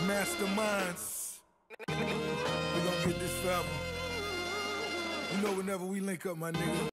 masterminds. We gon' get this forever. You know whenever we link up, my nigga.